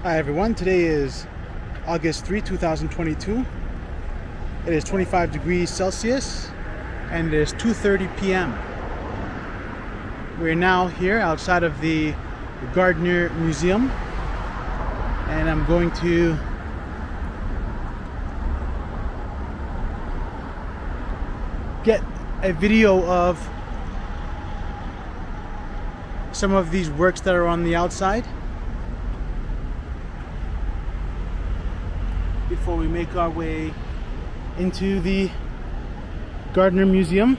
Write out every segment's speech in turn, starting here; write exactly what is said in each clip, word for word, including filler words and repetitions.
Hi everyone, today is August third, two thousand twenty-two. It is twenty-five degrees Celsius and it is two thirty p m We're now here outside of the Gardner Museum and I'm going to get a video of some of these works that are on the outside before we make our way into the Gardner Museum.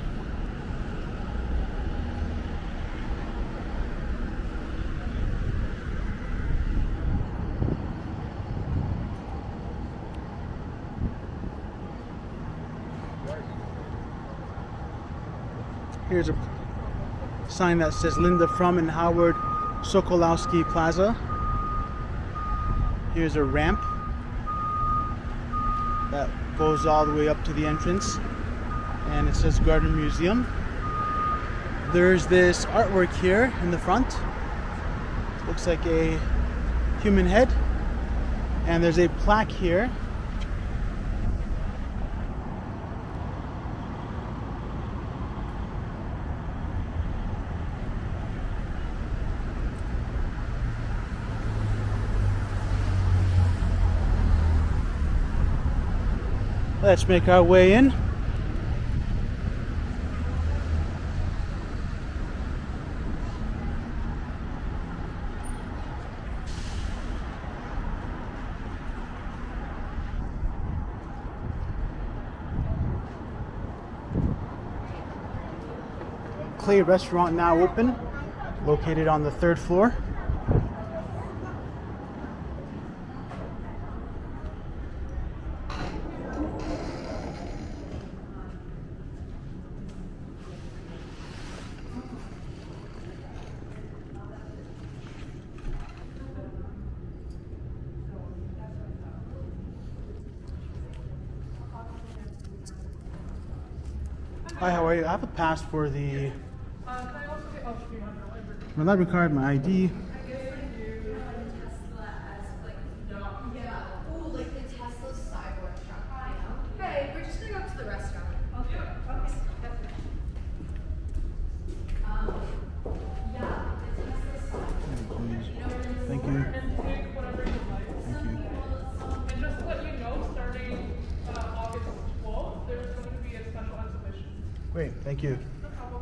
Here's a sign that says Linda Frum and Howard Sokolowski Plaza. Here's a ramp that goes all the way up to the entrance and it says Gardner Museum. There's this artwork here in the front. It looks like a human head, and there's a plaque here. Let's make our way in. Clay Restaurant now open, located on the third floor. Hi, how are you? I have a pass for the Uh, can I also get, oh, should we have your library? my library card, my I D. I guess I do. Tesla as like, no. Yeah. Ooh, like the Tesla Cyborg truck. I know. Hey, we're just gonna go to the restaurant. Okay. Yeah. Okay. Definitely. Um, yeah, the Tesla Cyborg. You know where it is? Thank you. And take whatever you like. Thank you. And just to let you know, starting uh, August twelfth, there's going to be a special exhibition. Great, thank you. No problem.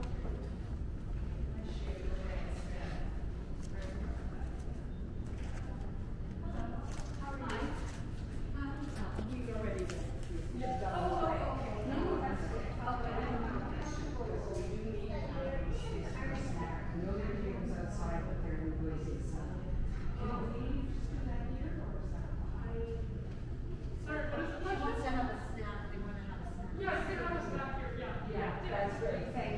Sorry, what is the question? Yeah, you can have a snack here. Yeah. Yeah, that's great. Thank you.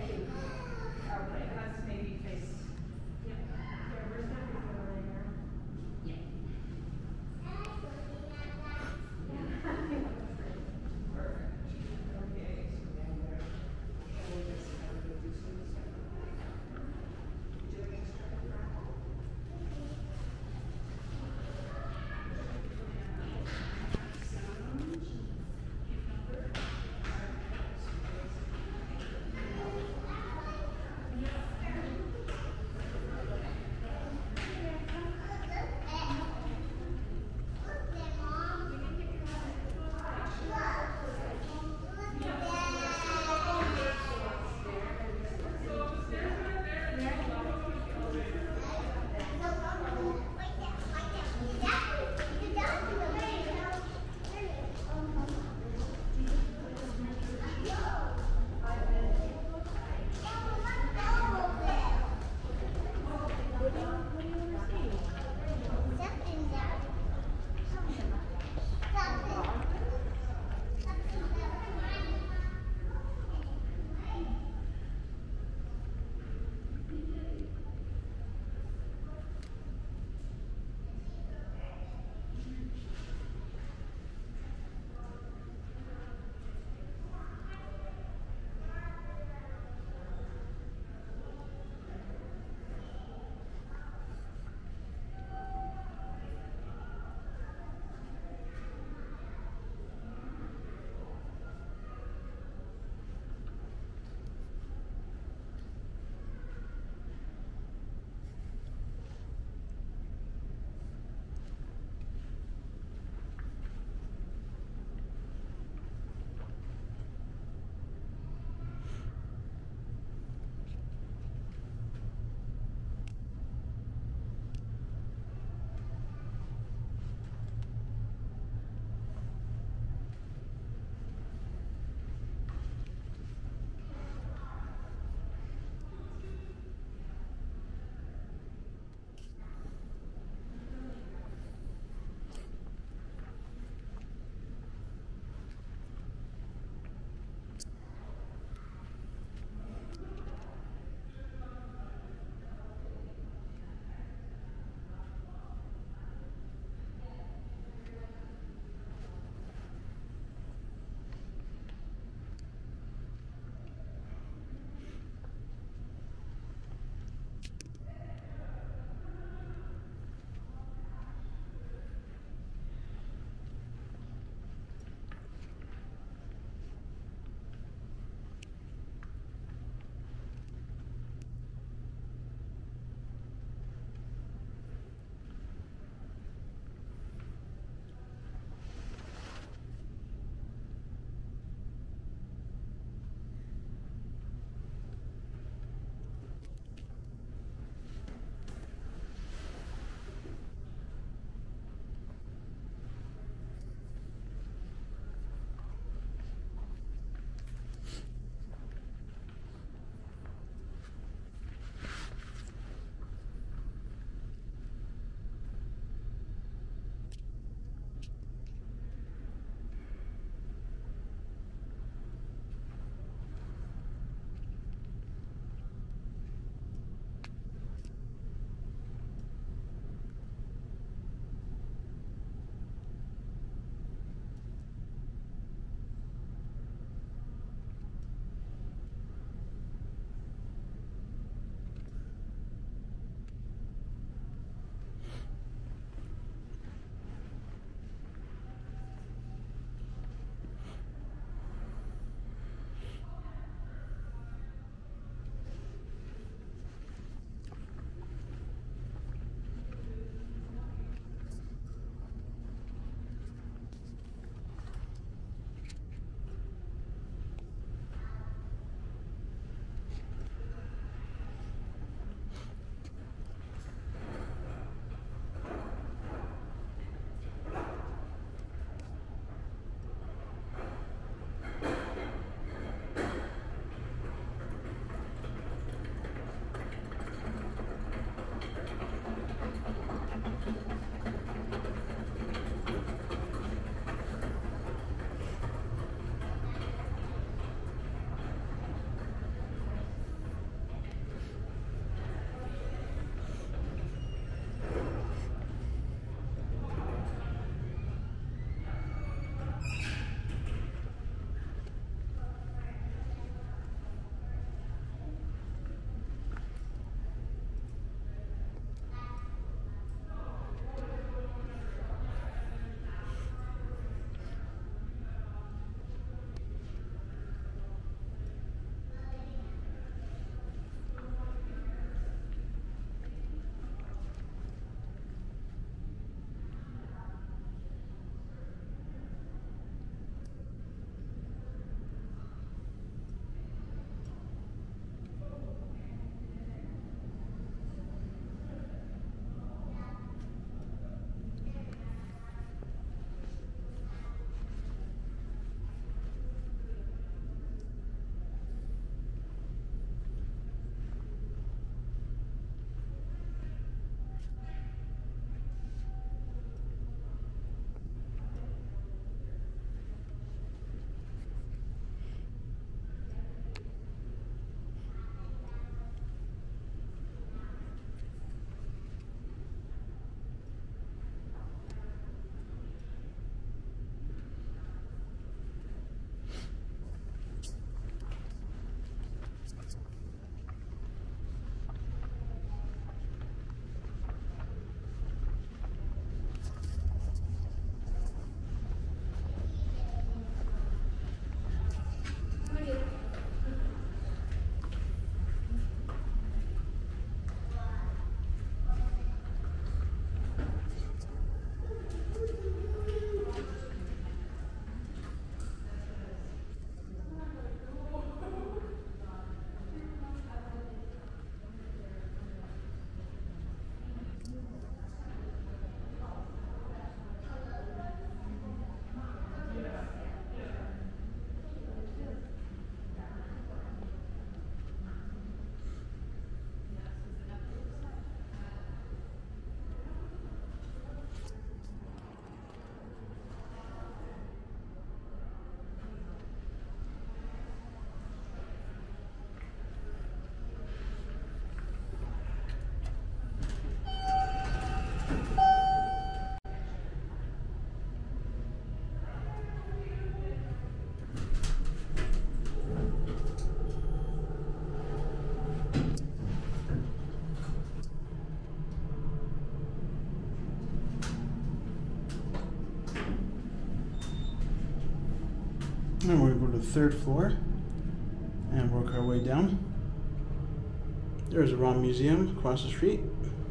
And we're going to go to the third floor and work our way down. There's a Rom Museum across the street.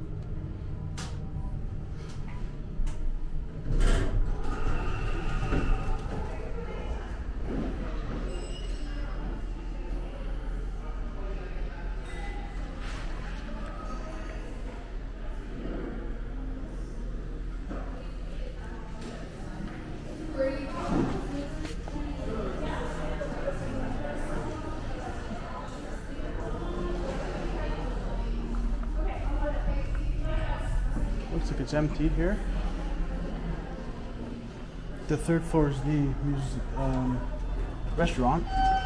Looks like it's empty here. The third floor is the music, um, restaurant.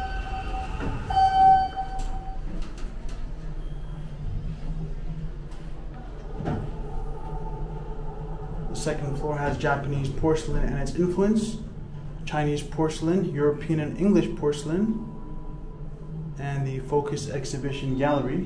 The second floor has Japanese porcelain and its influence, Chinese porcelain, European and English porcelain, and the Focus Exhibition Gallery.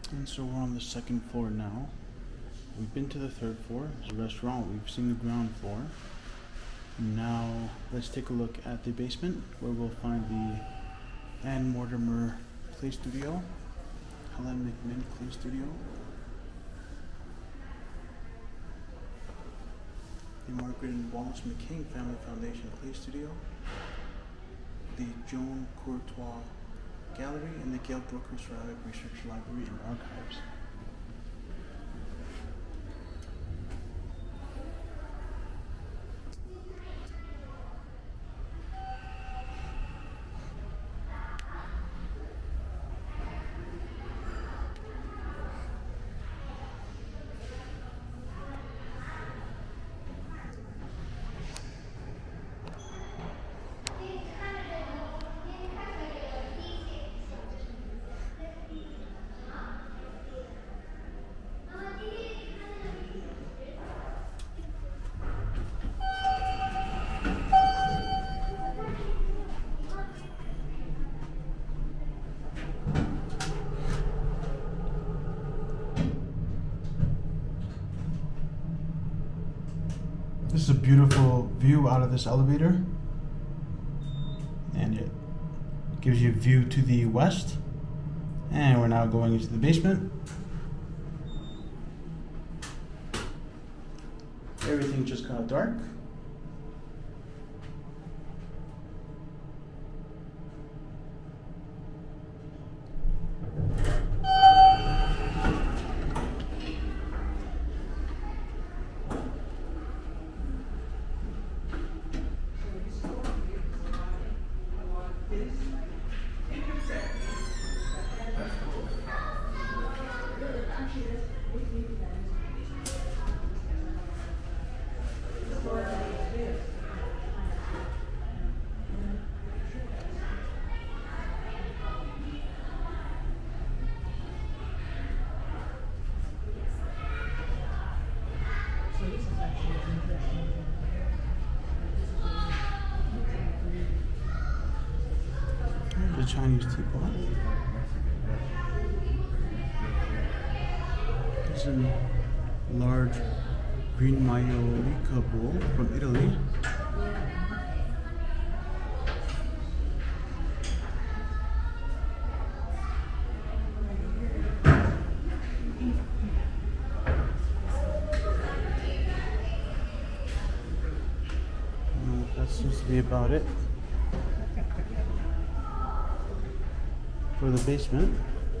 And so we're on the second floor now. We've been to the third floor. There's a restaurant. We've seen the ground floor. Now let's take a look at the basement, where we'll find the Ann Mortimer Clay Studio, Helen McMinn Clay Studio, the Margaret and Wallace McCain Family Foundation Clay Studio, the Joan Courtois Gallery, and the Gail Brooker Ceramic Research Library and Archives. This is a beautiful view out of this elevator, and it gives you a view to the west. And we're now going into the basement. Everything just got dark. The Chinese teapot. It's a large green Maiolica bowl from Italy. And that seems to be about it for the basement.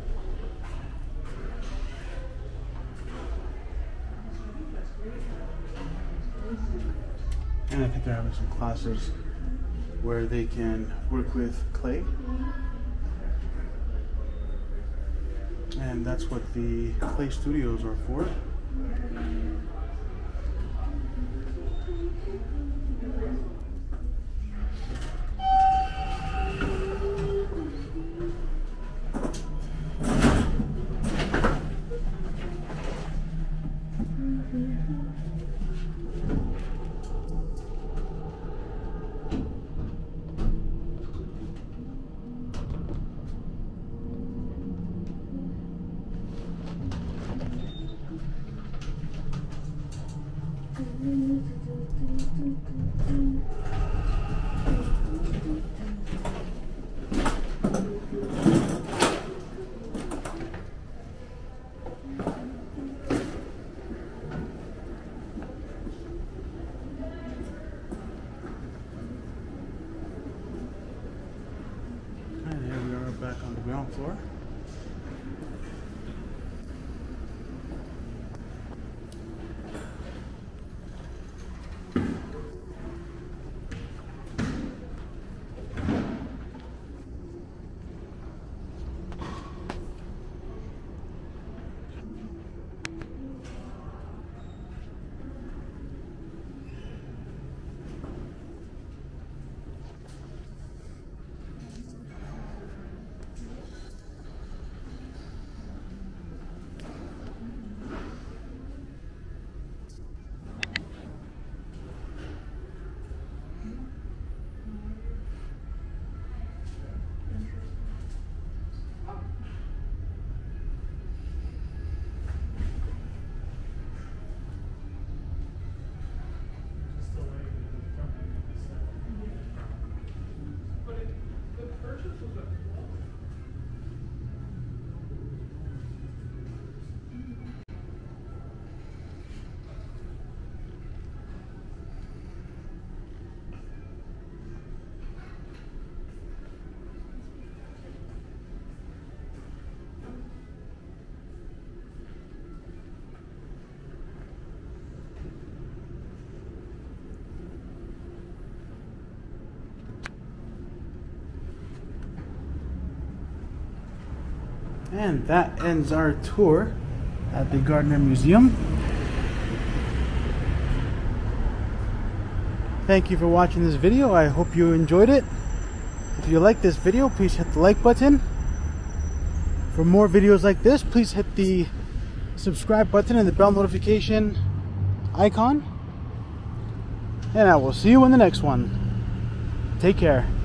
And I think they're having some classes where they can work with clay. And that's what the clay studios are for. And here we are back on the ground floor. And that ends our tour at the Gardner Museum. Thank you for watching this video. I hope you enjoyed it. If you like this video, please hit the like button. For more videos like this, please hit the subscribe button and the bell notification icon. And I will see you in the next one. Take care.